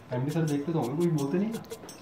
MD sir देखते तो होंगे, कोई बोलते नहीं ना।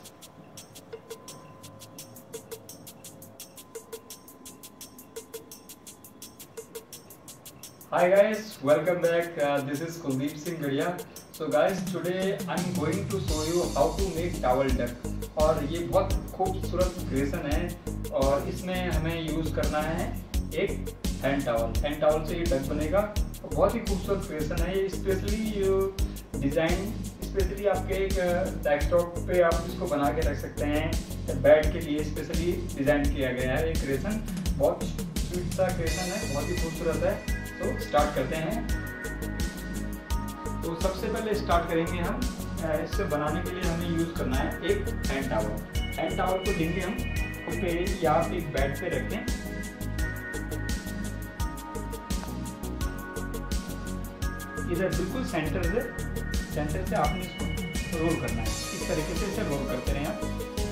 Hi guys, welcome back. This is Kuldeep Singh Gadia. So guys, today I'm going to show you how to make towel duck. और ये बहुत खूबसूरत क्रिएशन है और इसमें हमें यूज़ करना है एक हैंड टावल से ये डक बनेगा। बहुत ही खूबसूरत क्रिएशन है ये, स्पेशली डिज़ाइन स्पेशली आपके एक डेस्कटॉप पे आप इसको बना के रख सकते हैं। बेड के लिए स्पेशली डिज़ाइन किया गया है ये क्रिएशन। बहुत स्वीट सा क्रिएशन है, बहुत ही खूबसूरत है। तो स्टार्ट करते हैं। तो सबसे पहले स्टार्ट करेंगे हम, इससे बनाने के लिए हमें यूज़ करना है एक हैंड टावल को लेंगे हम उस पे या आप एक बेड पे रखें। इधर बिल्कुल सेंटर से आपने इसको रोल करना है। इस तरीके से इसे रोल करते रहें आप।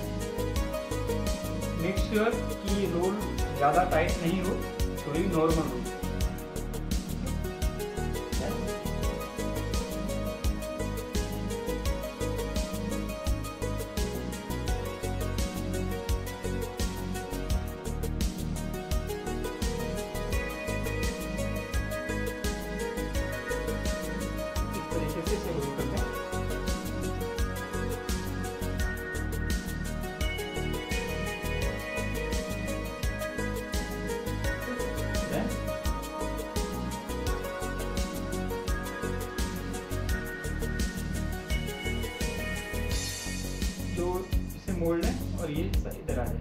मेक श्योर कि रोल ज़्यादा टाइट नहीं हो, थोड़ी नॉर्मल हो। जो इसे मोड़ लें और ये इधर आ जाए।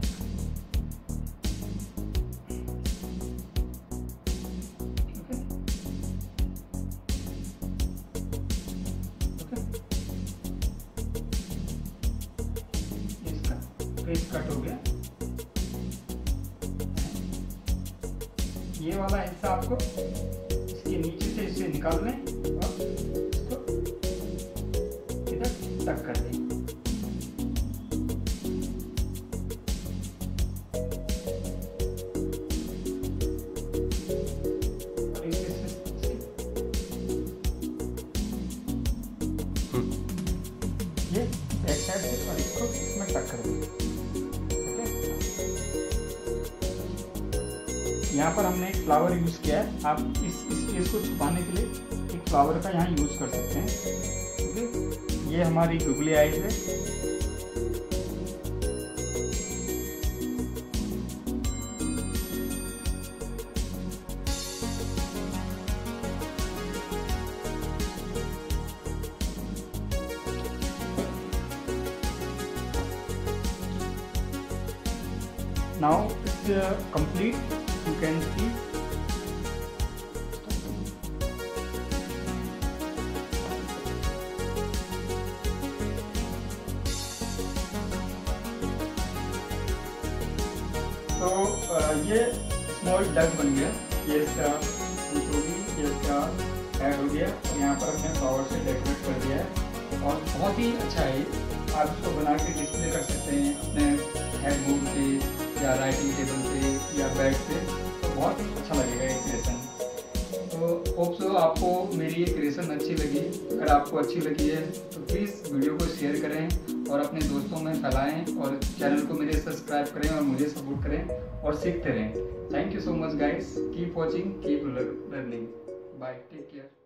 इसका फेस कट हो गया। ये वाला हिस्सा आपको इसके नीचे से इसे निकाल लें और इसको इधर टक कर दें। ये बैक साइड से और इसको इसमें टक कर दें। ओके, यहाँ पर हमने एक फ्लावर यूज़ किया है। आप इस फेस को छुपाने के लिए एक फ्लावर का यहाँ यूज़ कर सकते हैं। ओके, ये हमारी गुगली आइज है। Now it's complete. You can see. तो ये स्मॉल डक बन गया। ये इसका ये इसका ऐड हो गया और यहाँ पर हमने फ्लावर से डेकोरेट कर दिया है और बहुत ही अच्छा है ये। आप इसको बना के डिस्प्ले कर सकते हैं अपने हेडबोर्ड पे या राइटिंग टेबल पे या बेड पे, तो बहुत अच्छा लगेगा ये क्रिएशन। तो होप सो आपको मेरी ये क्रिएशन अच्छी लगी। अगर आपको अच्छी लगी है तो प्लीज़ वीडियो को शेयर करें और अपने दोस्तों में फैलाएं और चैनल को मेरे सब्सक्राइब करें और मुझे सपोर्ट करें और सीखते रहें। Thank you so much guys, keep watching, keep learning, bye, take care.